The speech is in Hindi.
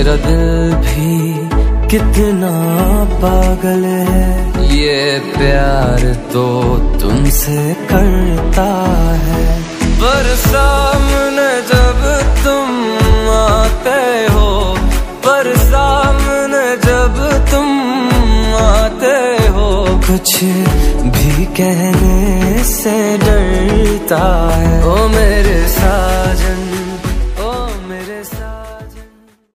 मेरा दिल भी कितना पागल है, ये प्यार तो तुमसे करता है। पर सामने जब तुम आते हो, पर सामने जब तुम आते हो, कुछ भी कहने से डरता है। ओ मेरे साजन